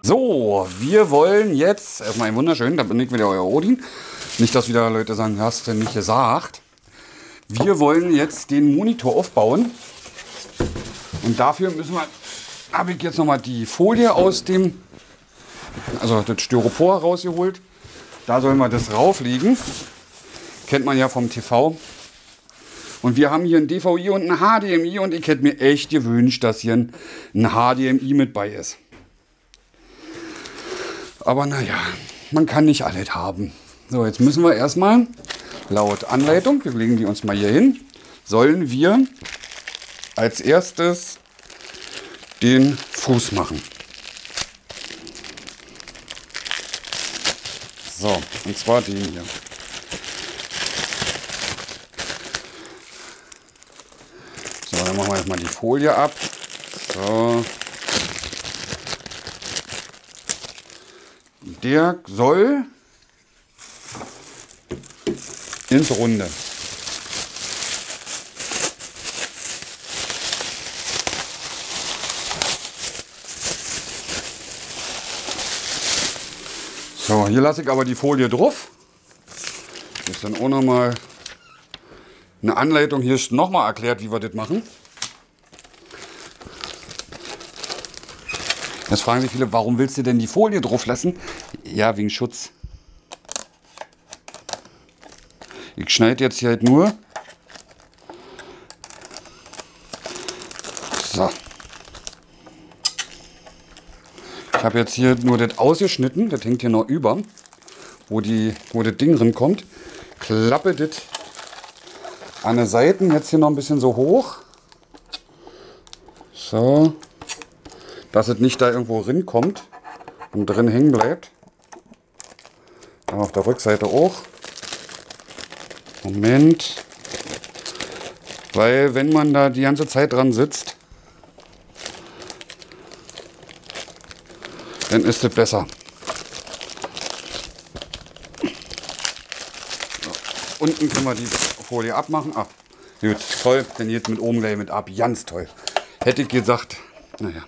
So, wir wollen jetzt, erstmal ein wunderschön, da bin ich wieder euer Odin. Nicht, dass wieder Leute sagen, hast du nicht gesagt. Wir wollen jetzt den Monitor aufbauen. Und dafür habe ich jetzt nochmal die Folie aus dem, also das Styropor rausgeholt. Da sollen wir das rauflegen. Kennt man ja vom TV. Und wir haben hier ein DVI und ein HDMI und ich hätte mir echt gewünscht, dass hier ein HDMI mit bei ist. Aber naja, man kann nicht alles haben. So, jetzt müssen wir erstmal laut Anleitung, wir legen die uns mal hier hin, sollen wir als erstes den Fuß machen. So, und zwar den hier. So, dann machen wir jetzt mal die Folie ab. So. Der soll ins Runde. So, hier lasse ich aber die Folie drauf. Das ist dann auch nochmal eine Anleitung. Hier ist nochmal erklärt, wie wir das machen. Jetzt fragen sich viele, warum willst du denn die Folie drauf lassen? Ja, wegen Schutz. Ich schneide jetzt hier halt nur. So. Ich habe jetzt hier nur das ausgeschnitten. Das hängt hier noch über, wo das Ding drin kommt. Klappe das an den Seiten jetzt hier noch ein bisschen so hoch. So. Dass es nicht da irgendwo rinkommt und drin hängen bleibt. Aber auf der Rückseite auch. Moment. Weil wenn man da die ganze Zeit dran sitzt, dann ist es besser. So. Unten können wir die Folie abmachen. Ah, gut, toll. Dann geht mit oben gleich mit ab. Ganz toll. Hätte ich gesagt, naja.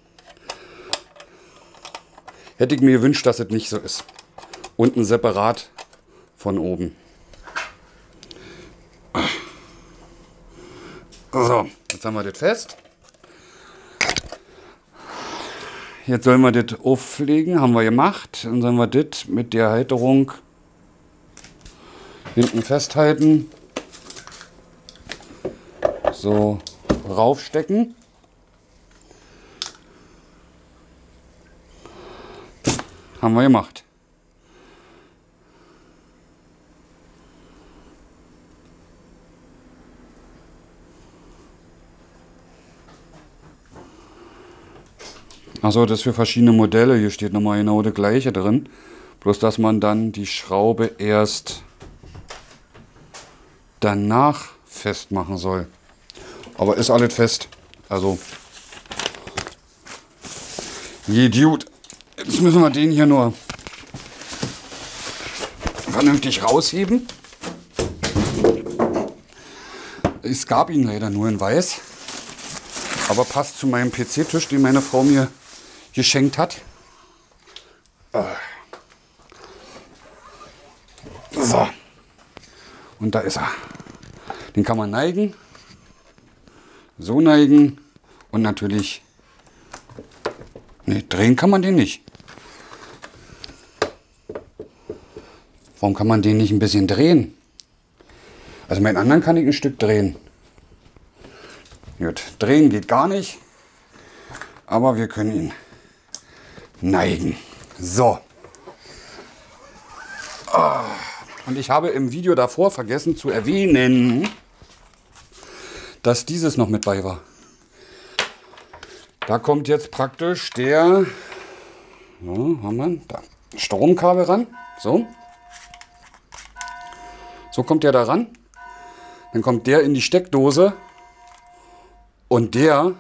Hätte ich mir gewünscht, dass es nicht so ist. Unten separat von oben. So, jetzt haben wir das fest. Jetzt sollen wir das auflegen, haben wir gemacht. Dann sollen wir das mit der Halterung hinten festhalten. So raufstecken. Haben wir gemacht. Achso, das ist für verschiedene Modelle. Hier steht nochmal genau das gleiche drin. Bloß, dass man dann die Schraube erst danach festmachen soll. Aber ist alles fest. Also, gut. Jetzt müssen wir den hier nur vernünftig rausheben. Es gab ihn leider nur in weiß. Aber passt zu meinem PC-Tisch, den meine Frau mir geschenkt hat. So. Und da ist er. Den kann man neigen. So neigen. Und natürlich... Ne, drehen kann man den nicht. Warum kann man den nicht ein bisschen drehen? Also meinen anderen kann ich ein Stück drehen. Gut, drehen geht gar nicht. Aber wir können ihn neigen. So. Und ich habe im Video davor vergessen zu erwähnen, dass dieses noch mit bei war. Da kommt jetzt praktisch der, so, haben wir da, Stromkabel ran. So. So kommt der da ran. Dann kommt der in die Steckdose. Und der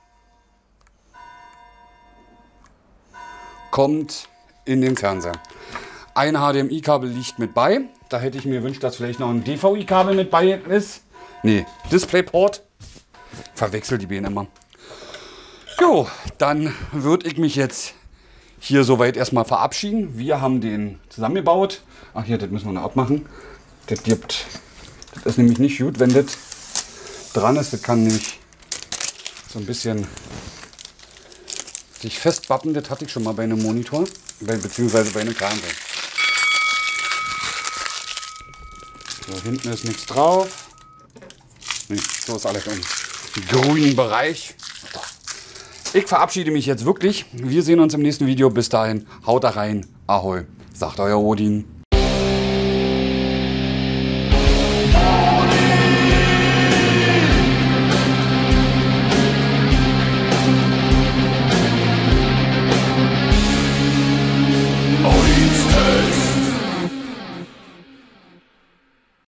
kommt in den Fernseher. Ein HDMI-Kabel liegt mit bei. Da hätte ich mir gewünscht, dass vielleicht noch ein DVI-Kabel mit bei ist. Nee, DisplayPort. Verwechsel die beiden immer. Jo, dann würde ich mich jetzt hier soweit erstmal verabschieden. Wir haben den zusammengebaut. Ach hier, das müssen wir noch abmachen. Das ist nämlich nicht gut, wenn das dran ist. Das kann nämlich so ein bisschen sich festbappen. Das hatte ich schon mal bei einem Monitor, beziehungsweise bei einem Fernseher. So, hinten ist nichts drauf. Nee, so ist alles im grünen Bereich. Ich verabschiede mich jetzt wirklich. Wir sehen uns im nächsten Video. Bis dahin, haut da rein. Ahoi, sagt euer Odin.